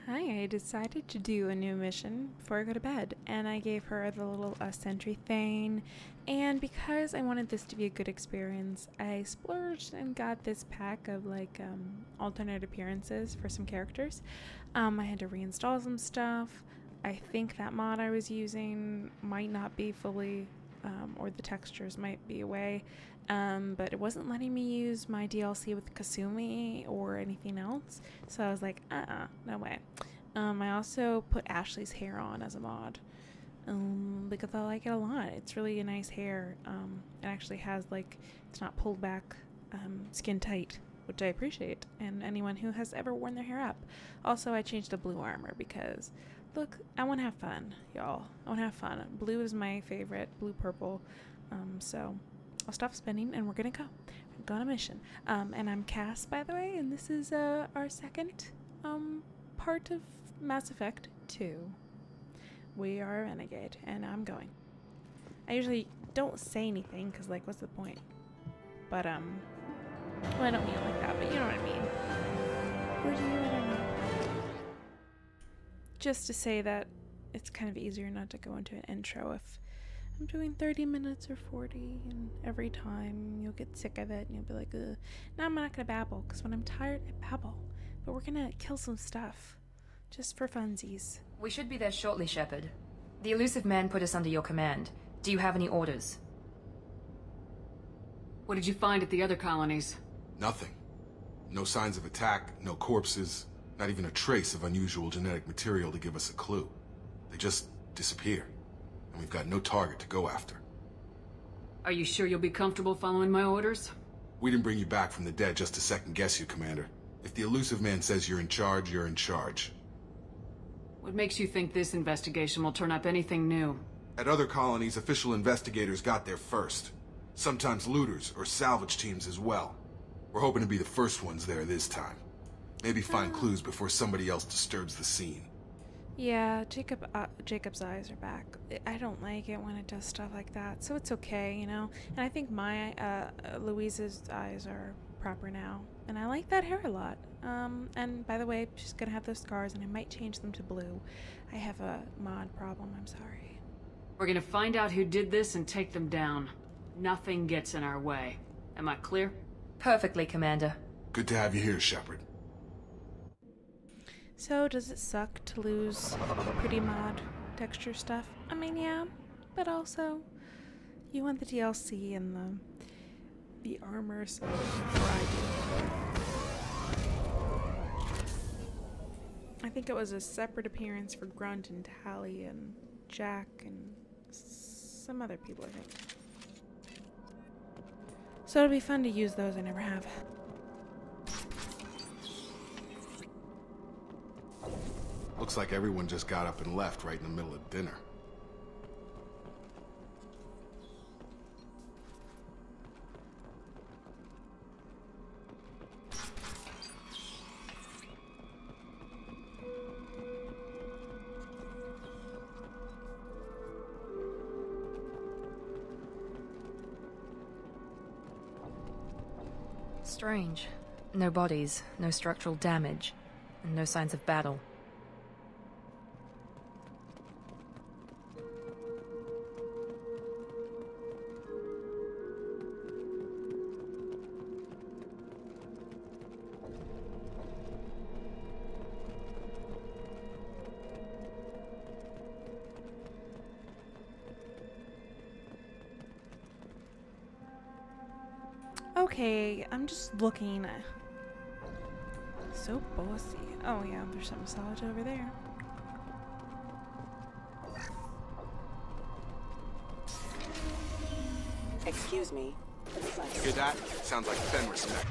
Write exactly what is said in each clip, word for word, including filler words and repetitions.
Hi, I decided to do a new mission before I go to bed, and I gave her the little uh, sentry thing, and because I wanted this to be a good experience, I splurged and got this pack of like um, alternate appearances for some characters. Um, I had to reinstall some stuff. I think that mod I was using might not be fully, um, or the textures might be away, um, but it wasn't letting me use my D L C with Kasumi or anything else, so I was like, uh-uh, no way. Um, I also put Ashley's hair on as a mod, um, because I like it a lot. It's really a nice hair. Um, it actually has, like, it's not pulled back, um, skin tight, which I appreciate, and anyone who has ever worn their hair up. Also, I changed to blue armor because, look, I want to have fun, y'all. I want to have fun. Blue is my favorite, blue purple, um, so I'll stop spinning and we're gonna go. We're going on a mission. Um, and I'm Cass, by the way, and this is uh, our second um, part of Mass Effect two. We are a Renegade, and I'm going. I usually don't say anything, because, like, what's the point? But, um, well, I don't mean it like that, but you know what I mean. Or do you? I don't know. Just to say that it's kind of easier not to go into an intro if I'm doing thirty minutes or forty, and every time you'll get sick of it and you'll be like, ugh. Now I'm not gonna babble, because when I'm tired, I babble. But we're gonna kill some stuff. Just for funsies. We should be there shortly, Shepard. The elusive man put us under your command. Do you have any orders? What did you find at the other colonies? Nothing. No signs of attack, no corpses, not even a trace of unusual genetic material to give us a clue. They just disappear, and we've got no target to go after. Are you sure you'll be comfortable following my orders? We didn't bring you back from the dead just to second guess you, Commander. If the elusive man says you're in charge, you're in charge. What makes you think this investigation will turn up anything new? At other colonies, official investigators got there first. Sometimes looters or salvage teams as well. We're hoping to be the first ones there this time. Maybe find uh. clues before somebody else disturbs the scene. Yeah, Jacob, uh, Jacob's eyes are back. I don't like it when it does stuff like that, so it's okay, you know? And I think my, uh, Louise's eyes are proper now. And I like that hair a lot. Um, and by the way, she's gonna have those scars, and I might change them to blue. I have a mod problem, I'm sorry. We're gonna find out who did this and take them down. Nothing gets in our way. Am I clear? Perfectly, Commander. Good to have you here, Shepard. So, does it suck to lose pretty mod texture stuff? I mean, yeah, but also, you want the D L C and the the armor, so I do. I think it was a separate appearance for Grunt and Tally and Jack and some other people, I think. So it'll be fun to use those. I never have. Looks like everyone just got up and left right in the middle of dinner. Strange. No bodies, no structural damage, and no signs of battle. Okay, I'm just looking. So bossy. Oh yeah, there's some massage over there. Excuse me. Hear that? Sounds like Fenris neck.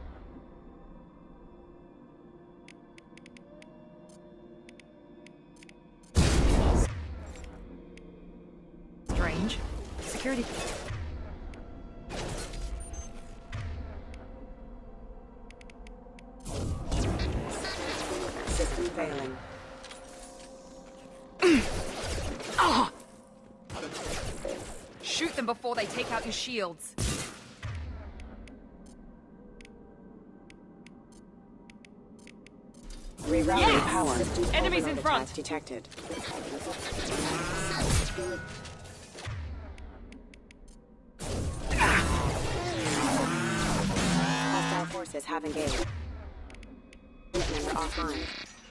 Strange. Security. System failing. Ah! Shoot them before they take out your shields. Rerouting Yes! power. Enemies in Overload front. attack detected. Hostile forces have engaged. Member offline.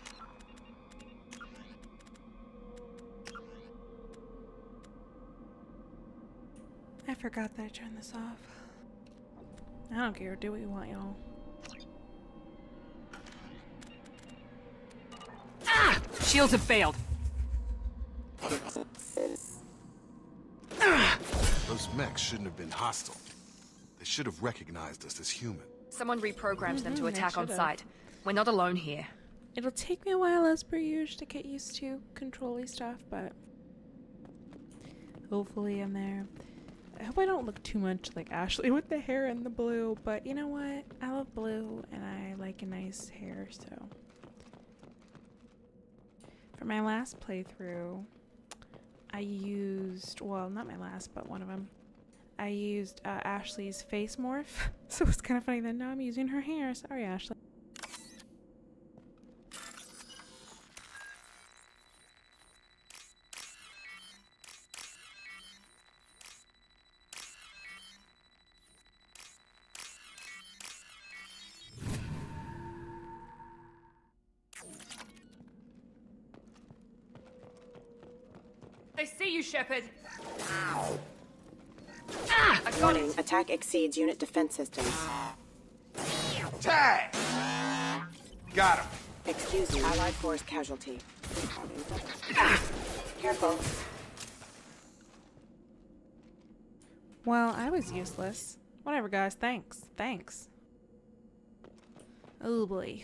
I forgot that I turned this off. I don't care. Do what you want, y'all. Ah! Shields have failed. Those mechs shouldn't have been hostile. They should have recognized us as human. Someone reprogrammed them to Mhm, they attack on should've. sight. We're not alone here. It'll take me a while, as per usual, to get used to control-y stuff, but hopefully I'm there. I hope I don't look too much like Ashley with the hair and the blue, but you know what? I love blue, and I like a nice hair, so. For my last playthrough, I used, well, not my last, but one of them. I used uh, Ashley's face morph, so it's kind of funny that now I'm using her hair. Sorry, Ashley. They see you, Shepard. Ah! I got Warning, it. attack exceeds unit defense systems. Tag! Got him. Excuse me. Allied force casualty. Careful. Well, I was useless. Whatever, guys. Thanks. Thanks. Oh, boy.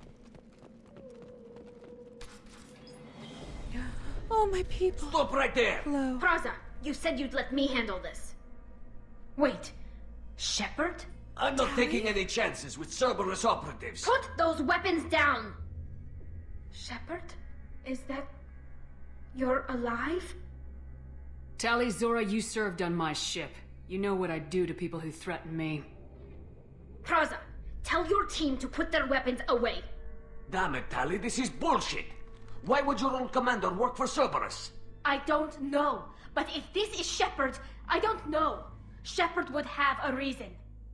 Oh, my people. Stop right there! Hello. Praza, you said you'd let me handle this. Wait, Shepard? I'm not taking any chances with Cerberus operatives. Put those weapons down! Shepard? Is that... you're alive? Tali, Zora, you served on my ship. You know what I do to people who threaten me. Praza, tell your team to put their weapons away. Damn it, Tali, this is bullshit! Why would your old commander work for Cerberus? I don't know, but if this is Shepard, I don't know. Shepard would have a reason.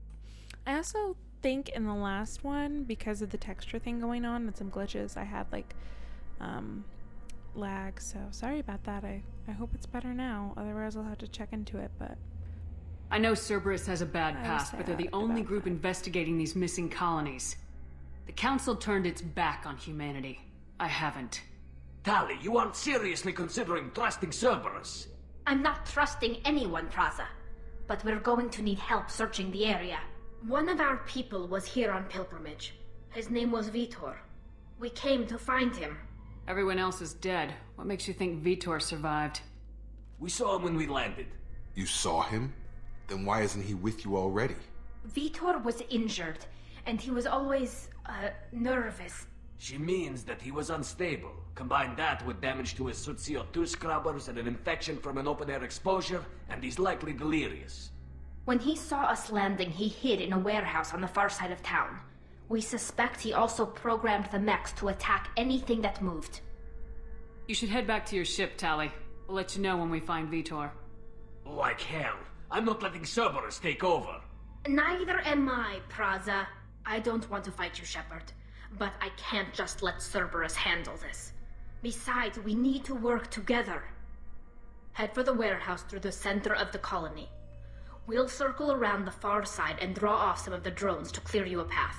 I also think in the last one, because of the texture thing going on and some glitches, I had like um, lag. So sorry about that. I, I hope it's better now. Otherwise, I'll have to check into it. But I know Cerberus has a bad I was past, but they're the sad only about group that. investigating these missing colonies. The Council turned its back on humanity. I haven't. Tali, you aren't seriously considering trusting Cerberus. I'm not trusting anyone, Praza. But we're going to need help searching the area. One of our people was here on pilgrimage. His name was Vitor. We came to find him. Everyone else is dead. What makes you think Vitor survived? We saw him when we landed. You saw him? Then why isn't he with you already? Vitor was injured, and he was always, uh, nervous. She means that he was unstable. Combine that with damage to his suit C O two scrubbers and an infection from an open-air exposure, and he's likely delirious. When he saw us landing, he hid in a warehouse on the far side of town. We suspect he also programmed the mechs to attack anything that moved. You should head back to your ship, Tali. We'll let you know when we find Vitor. Like hell. I'm not letting Cerberus take over. Neither am I, Praza. I don't want to fight you, Shepard. But I can't just let Cerberus handle this. Besides, we need to work together. Head for the warehouse through the center of the colony. We'll circle around the far side and draw off some of the drones to clear you a path.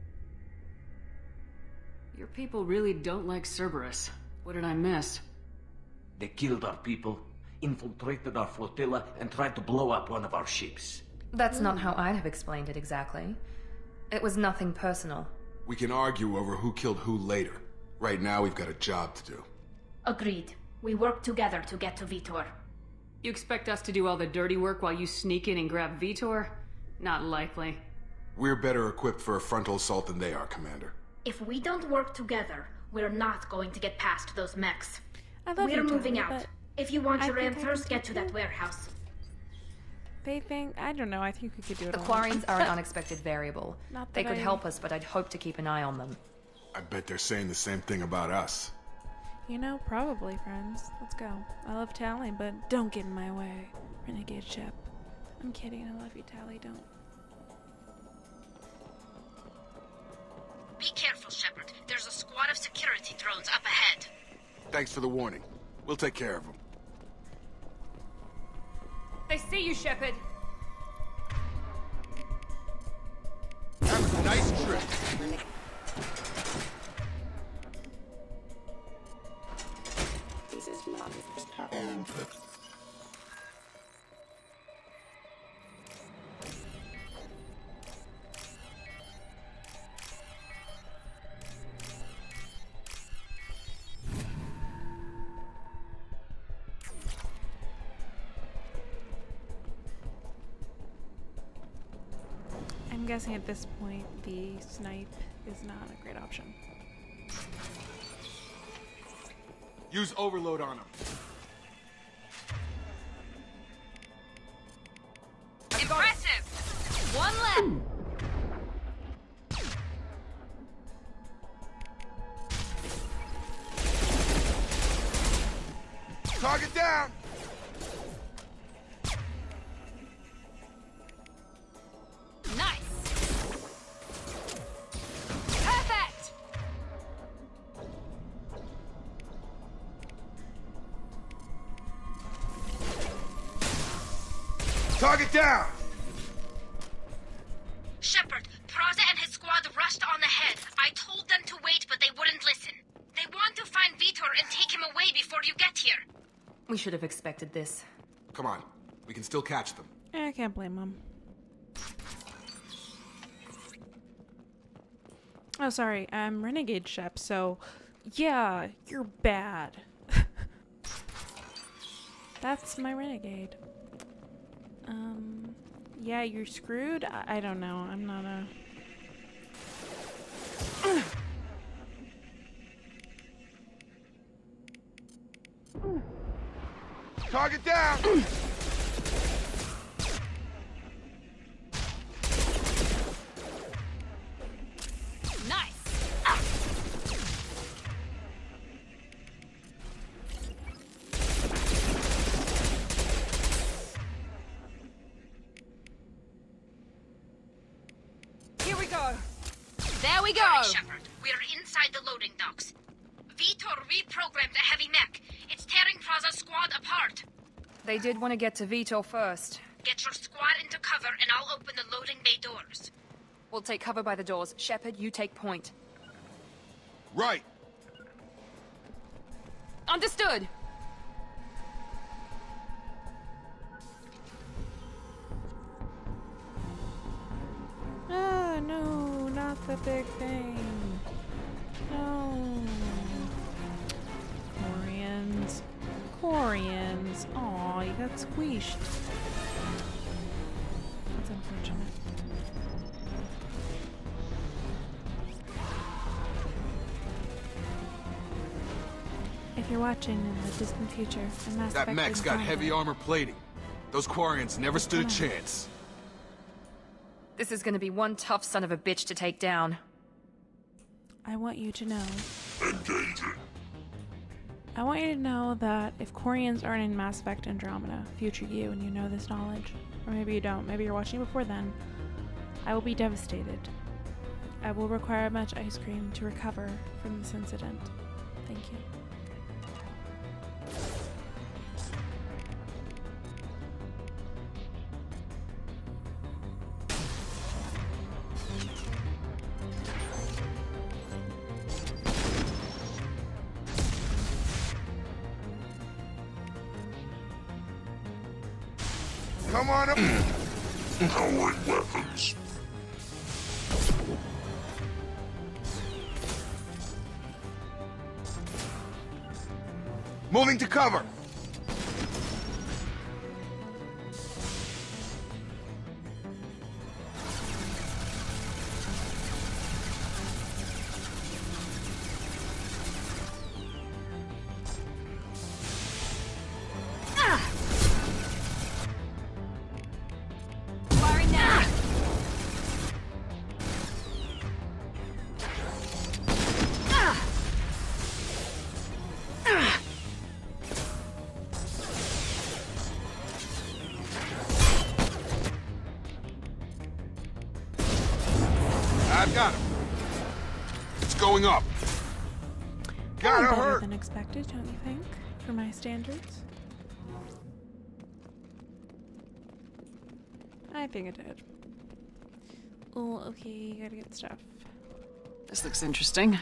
Your people really don't like Cerberus. What did I miss? They killed our people, infiltrated our flotilla, and tried to blow up one of our ships. That's not how I'd have explained it exactly. It was nothing personal. We can argue over who killed who later. Right now, we've got a job to do. Agreed. We work together to get to Vitor. You expect us to do all the dirty work while you sneak in and grab Vitor? Not likely. We're better equipped for a frontal assault than they are, Commander. If we don't work together, we're not going to get past those mechs. I love We're you, moving Tali, out. but If you want I your think I answers, can get to take that you. warehouse. they think I don't know. I think we could do it. The alone. Quarians are an unexpected variable. Not They that could I- help us, but I'd hope to keep an eye on them. I bet they're saying the same thing about us. You know, probably, friends. Let's go. I love Tally, but don't get in my way. Renegade ship. I'm kidding. I love you, Tally. Don't. Be careful, Shepard. There's a squad of security drones up ahead. Thanks for the warning. We'll take care of them. They see you, Shepard. Have a nice trip. This is not the first time. I'm guessing at this point the snipe is not a great option. Use overload on them. Impressive! One left! Target down! Target down! Shepard, Praza and his squad rushed on ahead. I told them to wait, but they wouldn't listen. They want to find Vitor and take him away before you get here. We should have expected this. Come on, we can still catch them. I can't blame them. Oh, sorry. I'm Renegade Shep, so yeah, you're bad. That's my Renegade. Um, yeah, you're screwed? I, I don't know. I'm not a... Target down! Nice! Here we go! There we go! All right, Shepard, we're inside the loading docks. Vitor reprogrammed a heavy mech. It's tearing Praza's squad apart. They did want to get to Vitor first. Get your squad into cover and I'll open the loading bay doors. We'll take cover by the doors. Shepard, you take point. Right! Understood! Ah, no, not the big thing. No. Corians. Corians. Aw, you got squeezed. That's unfortunate. If you're watching in the distant future, a Mass That Effect mech's got Andromeda, heavy armor plating. Those Quarians never stood a chance. This is gonna be one tough son of a bitch to take down. I want you to know. I want you to know that if Quarians aren't in Mass Effect Andromeda, future you, and you know this knowledge, or maybe you don't, maybe you're watching before then, I will be devastated. I will require much ice cream to recover from this incident. Thank you. Come on up! Powering weapons. Moving to cover! Firing now! Got him. It's going up. Probably Gotta better hurt. than expected, don't you think? For my standards. I think it did. Oh, okay, gotta get stuff. This looks interesting.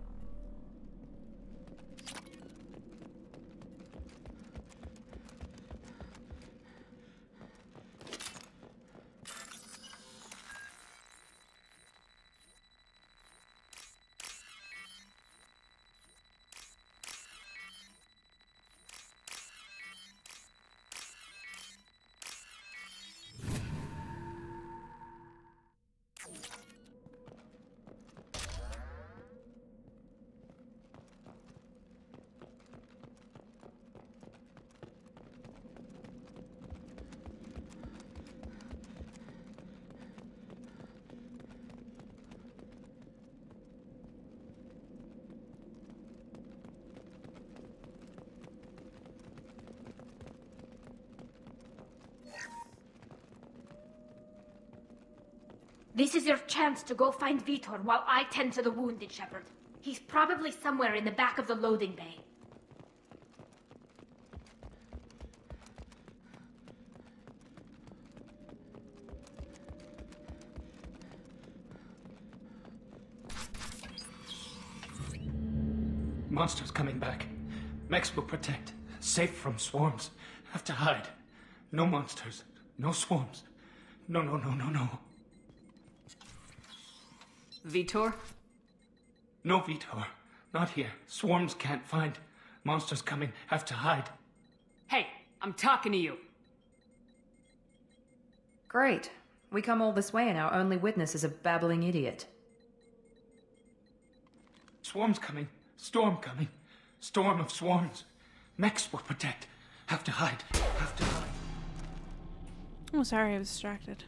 This is your chance to go find Vitor while I tend to the wounded, Shepard. He's probably somewhere in the back of the loading bay. Monsters coming back. Mechs will protect. Safe from swarms. Have to hide. No monsters. No swarms. No, no, no, no, no. Vitor? No Vitor. Not here. Swarms can't find. Monsters coming. Have to hide. Hey, I'm talking to you. Great. We come all this way and our only witness is a babbling idiot. Swarms coming. Storm coming. Storm of swarms. Mechs will protect. Have to hide. Have to hide. Oh, sorry, I was distracted.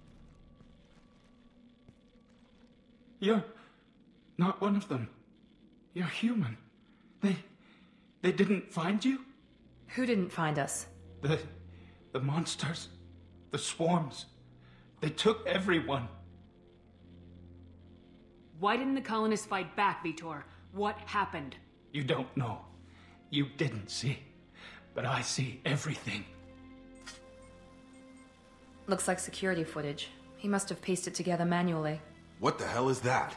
You're not one of them. You're human. They... they didn't find you? Who didn't find us? The... the monsters. The swarms. They took everyone. Why didn't the colonists fight back, Vitor? What happened? You don't know. You didn't see. But I see everything. Looks like security footage. He must have pieced it together manually. What the hell is that?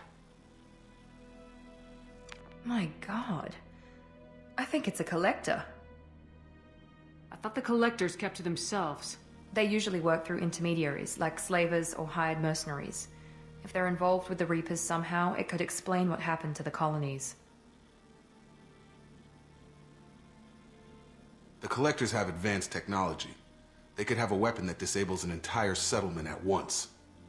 My god. I think it's a collector. I thought the collectors kept to themselves. They usually work through intermediaries, like slavers or hired mercenaries. If they're involved with the Reapers somehow, it could explain what happened to the colonies. The Collectors have advanced technology. They could have a weapon that disables an entire settlement at once.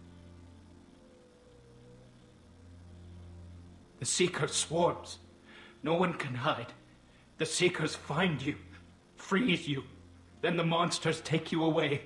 The Seeker swarms. No one can hide. The Seekers find you, freeze you. Then the monsters take you away.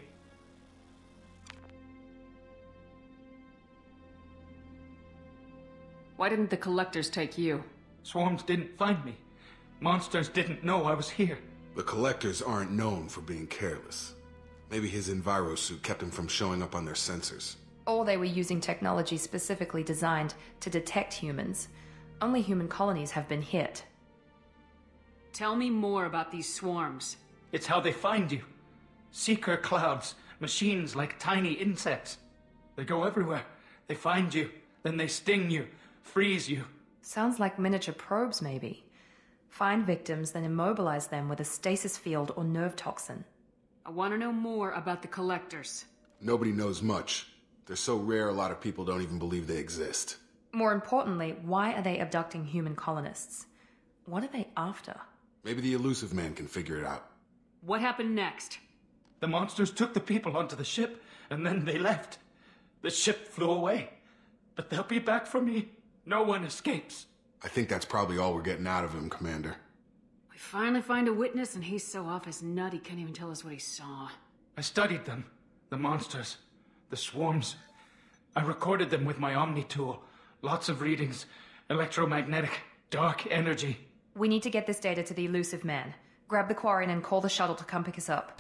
Why didn't the collectors take you? Swarms didn't find me. Monsters didn't know I was here. The Collectors aren't known for being careless. Maybe his Enviro suit kept him from showing up on their sensors. Or they were using technology specifically designed to detect humans. Only human colonies have been hit. Tell me more about these swarms. It's how they find you. Seeker clouds, machines like tiny insects. They go everywhere. They find you, then they sting you, freeze you. Sounds like miniature probes, maybe. Find victims, then immobilize them with a stasis field or nerve toxin. I want to know more about the collectors. Nobody knows much. They're so rare a lot of people don't even believe they exist. More importantly, why are they abducting human colonists? What are they after? Maybe the Elusive Man can figure it out. What happened next? The monsters took the people onto the ship, and then they left. The ship flew away. But they'll be back for me. No one escapes. I think that's probably all we're getting out of him, Commander. We finally find a witness, and he's so off his nut he can't even tell us what he saw. I studied them. The monsters. The swarms. I recorded them with my Omni tool. Lots of readings. Electromagnetic. Dark energy. We need to get this data to the Elusive Man. Grab the Quarian and call the shuttle to come pick us up.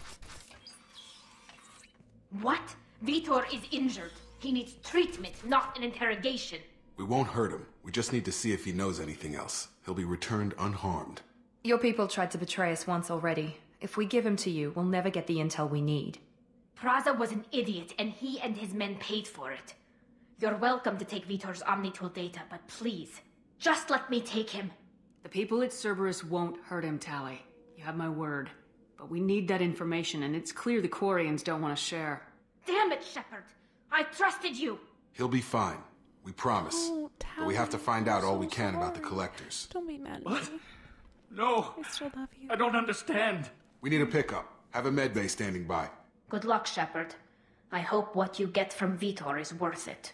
What? Vitor is injured. He needs treatment, not an interrogation. We won't hurt him. We just need to see if he knows anything else. He'll be returned unharmed. Your people tried to betray us once already. If we give him to you, we'll never get the intel we need. Praza was an idiot, and he and his men paid for it. You're welcome to take Vitor's Omnitool data, but please, just let me take him. The people at Cerberus won't hurt him, Tali. You have my word. But we need that information, and it's clear the Quarians don't want to share. Damn it, Shepard! I trusted you! He'll be fine. We promise. Oh, But we have to find out I'm all so we can about the sorry. collectors. Don't be mad at What? me. No! I still love you. I don't understand. We need a pickup. Have a medbay standing by. Good luck, Shepard. I hope what you get from Vitor is worth it.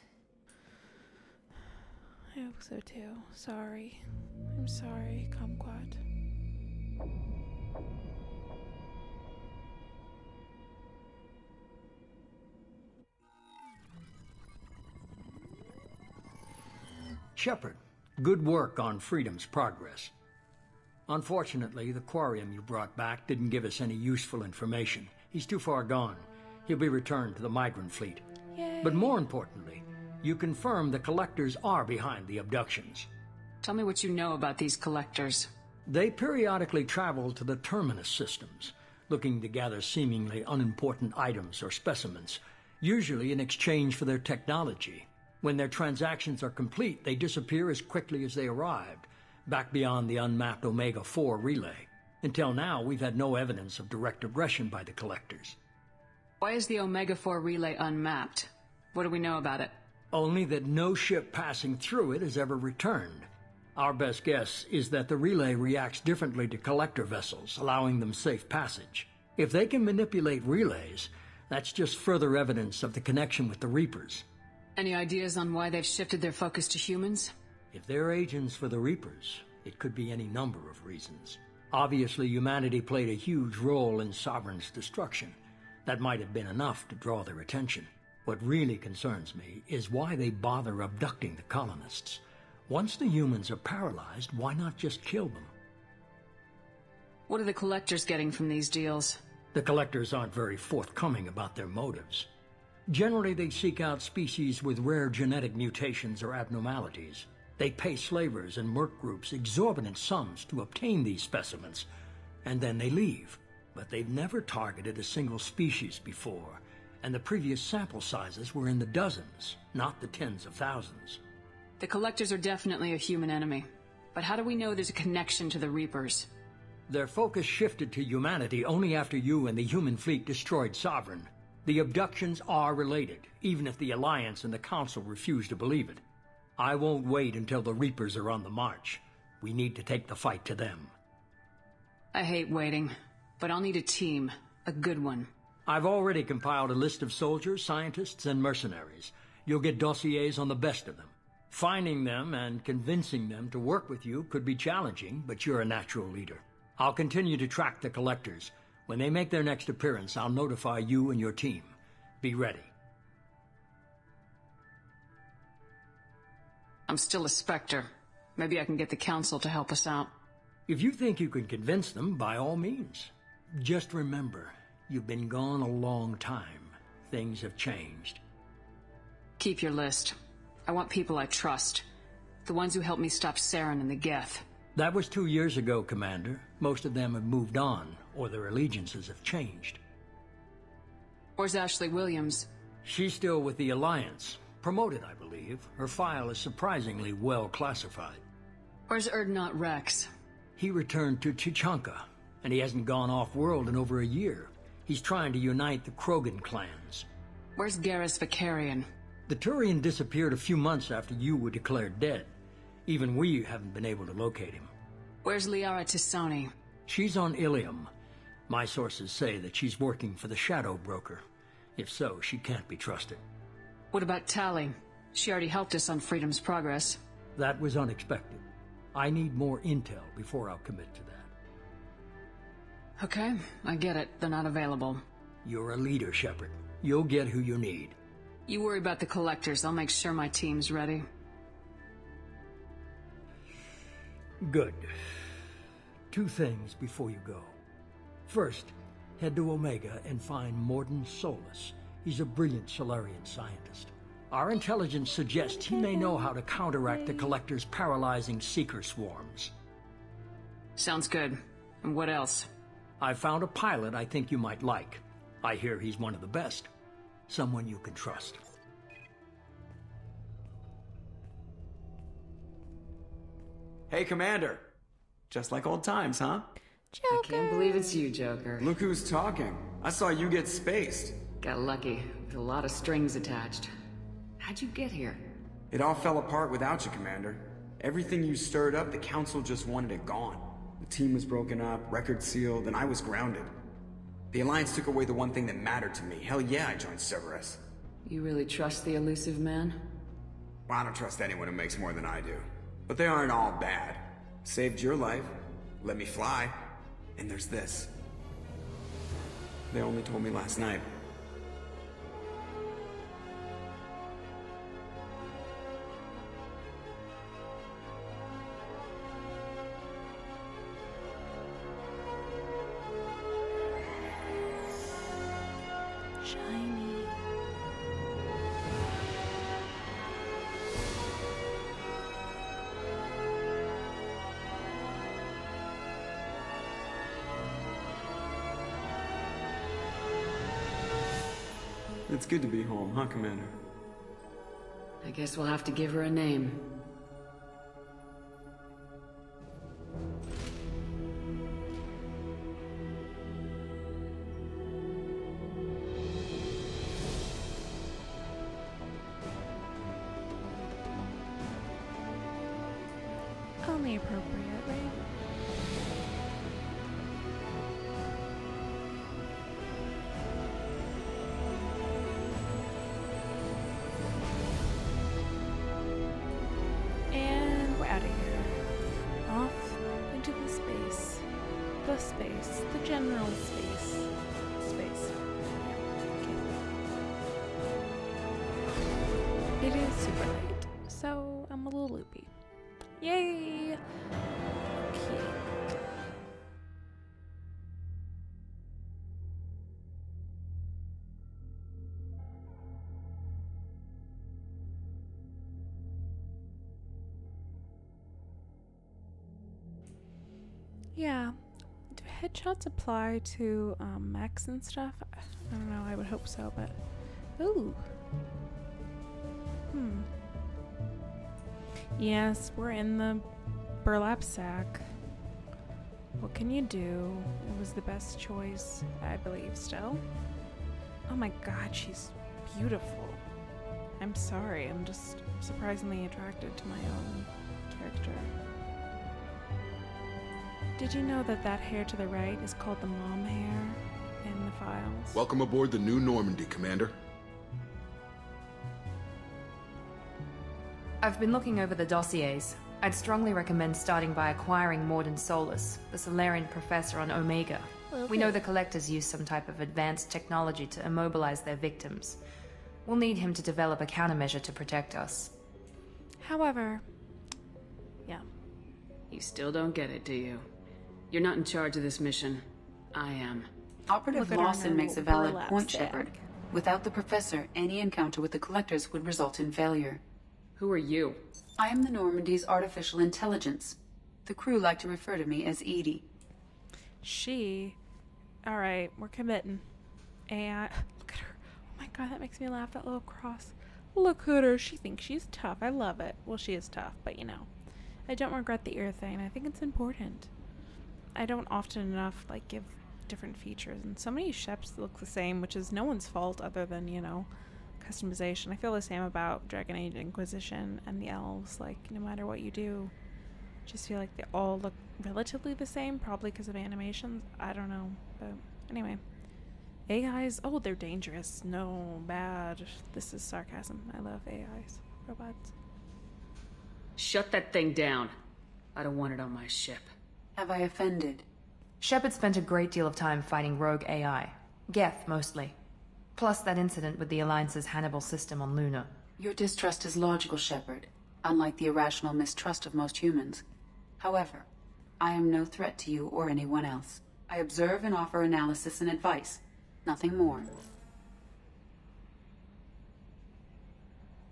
I hope so too. Sorry. I'm sorry, Kumquat. Shepard, good work on Freedom's progress. Unfortunately, the Quarium you brought back didn't give us any useful information. He's too far gone. He'll be returned to the migrant fleet. Yay. But more importantly, you confirm the collectors are behind the abductions. Tell me what you know about these collectors. They periodically travel to the Terminus systems, looking to gather seemingly unimportant items or specimens, usually in exchange for their technology. When their transactions are complete, they disappear as quickly as they arrived, back beyond the unmapped Omega four relay. Until now, we've had no evidence of direct aggression by the collectors. Why is the Omega four relay unmapped? What do we know about it? Only that no ship passing through it has ever returned. Our best guess is that the relay reacts differently to collector vessels, allowing them safe passage. If they can manipulate relays, that's just further evidence of the connection with the Reapers. Any ideas on why they've shifted their focus to humans? If they're agents for the Reapers, it could be any number of reasons. Obviously, humanity played a huge role in Sovereign's destruction. That might have been enough to draw their attention. What really concerns me is why they bother abducting the colonists. Once the humans are paralyzed, why not just kill them? What are the collectors getting from these deals? The collectors aren't very forthcoming about their motives. Generally, they seek out species with rare genetic mutations or abnormalities. They pay slavers and merc groups exorbitant sums to obtain these specimens, and then they leave. But they've never targeted a single species before, and the previous sample sizes were in the dozens, not the tens of thousands. The collectors are definitely a human enemy. But how do we know there's a connection to the Reapers? Their focus shifted to humanity only after you and the human fleet destroyed Sovereign. The abductions are related, even if the Alliance and the Council refuse to believe it. I won't wait until the Reapers are on the march. We need to take the fight to them. I hate waiting, but I'll need a team. A good one. I've already compiled a list of soldiers, scientists, and mercenaries. You'll get dossiers on the best of them. Finding them and convincing them to work with you could be challenging, but you're a natural leader. I'll continue to track the collectors. When they make their next appearance, I'll notify you and your team. Be ready. I'm still a Spectre. Maybe I can get the Council to help us out. If you think you can convince them, by all means. Just remember, you've been gone a long time. Things have changed. Keep your list. I want people I trust. The ones who helped me stop Saren and the Geth. That was two years ago, Commander. Most of them have moved on, or their allegiances have changed. Where's Ashley Williams? She's still with the Alliance. Promoted, I believe. Her file is surprisingly well classified. Where's Erdnot Rex? He returned to Chichanka, and he hasn't gone off-world in over a year. He's trying to unite the Krogan clans. Where's Garrus Vicarian? The Turian disappeared a few months after you were declared dead. Even we haven't been able to locate him. Where's Liara Tisoni? She's on Ilium. My sources say that she's working for the Shadow Broker. If so, she can't be trusted. What about Tali? She already helped us on Freedom's Progress. That was unexpected. I need more intel before I'll commit to that. Okay, I get it. They're not available. You're a leader, Shepard. You'll get who you need. You worry about the collectors. I'll make sure my team's ready. Good. Two things before you go. First, head to Omega and find Morden Solus. He's a brilliant Solarian scientist. Our intelligence suggests he may know how to counteract the Collector's paralyzing Seeker swarms. Sounds good. And what else? I found a pilot I think you might like. I hear he's one of the best. Someone you can trust. Hey, Commander. Just like old times, huh? Joker. I can't believe it's you, Joker. Look who's talking. I saw you get spaced. Got lucky, with a lot of strings attached. How'd you get here? It all fell apart without you, Commander. Everything you stirred up, the Council just wanted it gone. The team was broken up, record sealed, and I was grounded. The Alliance took away the one thing that mattered to me. Hell yeah, I joined Cerberus. You really trust the elusive man? Well, I don't trust anyone who makes more than I do. But they aren't all bad. Saved your life, let me fly, and there's this. They only told me last night. Shiny. It's good to be home, huh, Commander? I guess we'll have to give her a name. Only appropriate, right? And we're out of here. Off into the space. The space. The general space. Space. Yeah, okay. It is super late, so I'm a little loopy. Yay! Okay. Yeah. Do headshots apply to um, mechs and stuff? I don't know. I would hope so, but ooh. Hmm. Yes, we're in the burlap sack. What can you do? It was the best choice, I believe, still. Oh my god, she's beautiful. I'm sorry, I'm just surprisingly attracted to my own character. Did you know that that hair to the right is called the mom hair in the files? Welcome aboard the new Normandy, Commander. I've been looking over the dossiers. I'd strongly recommend starting by acquiring Morden Solus, the Solarian professor on Omega. Okay. We know the Collectors use some type of advanced technology to immobilize their victims. We'll need him to develop a countermeasure to protect us. However, yeah. You still don't get it, do you? You're not in charge of this mission. I am. Operative Look at her Lawson makes a valid burlap point, sack. Shepard. Without the Professor, any encounter with the Collectors would result in failure. Who are you? I am the Normandy's artificial intelligence. The crew like to refer to me as Edie. She. Alright, we're committing. A I. Look at her. Oh my god, that makes me laugh. That little cross. Look at her. She thinks she's tough. I love it. Well, she is tough, but you know. I don't regret the ear thing. I think it's important. I don't often enough, like, give different features. And so many Sheps look the same, which is no one's fault other than, you know, customization. I feel the same about Dragon Age Inquisition and the elves. Like, no matter what you do, just feel like they all look relatively the same, probably because of animations. I don't know, but anyway. A Is, oh, they're dangerous. No, bad. This is sarcasm. I love A Is. Robots. Shut that thing down. I don't want it on my ship. Have I offended? Shepard spent a great deal of time fighting rogue A I. Geth, mostly. Plus that incident with the Alliance's Hannibal system on Luna. Your distrust is logical, Shepard, unlike the irrational mistrust of most humans. However, I am no threat to you or anyone else. I observe and offer analysis and advice. Nothing more.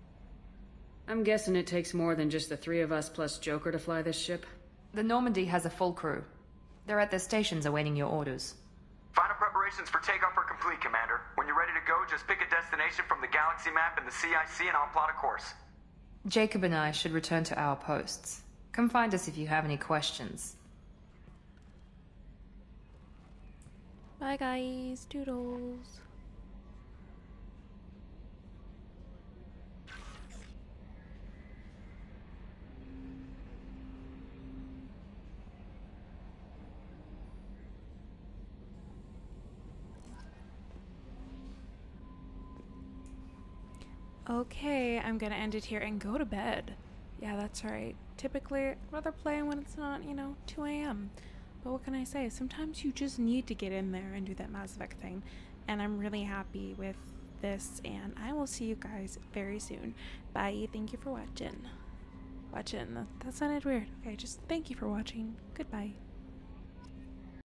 I'm guessing it takes more than just the three of us plus Joker to fly this ship. The Normandy has a full crew. They're at their stations awaiting your orders. Final preparations for takeoff are complete, Commander. When you're ready to go, just pick a destination from the galaxy map and the C I C and I'll plot a course. Jacob and I should return to our posts. Come find us if you have any questions. Bye guys, doodles. Okay, I'm gonna end it here and go to bed. Yeah, that's right. Typically, I'd rather play when it's not, you know, two A M But what can I say? Sometimes you just need to get in there and do that Mass Effect thing. And I'm really happy with this, and I will see you guys very soon. Bye. Thank you for watching. Watching. That sounded weird. Okay, just thank you for watching. Goodbye.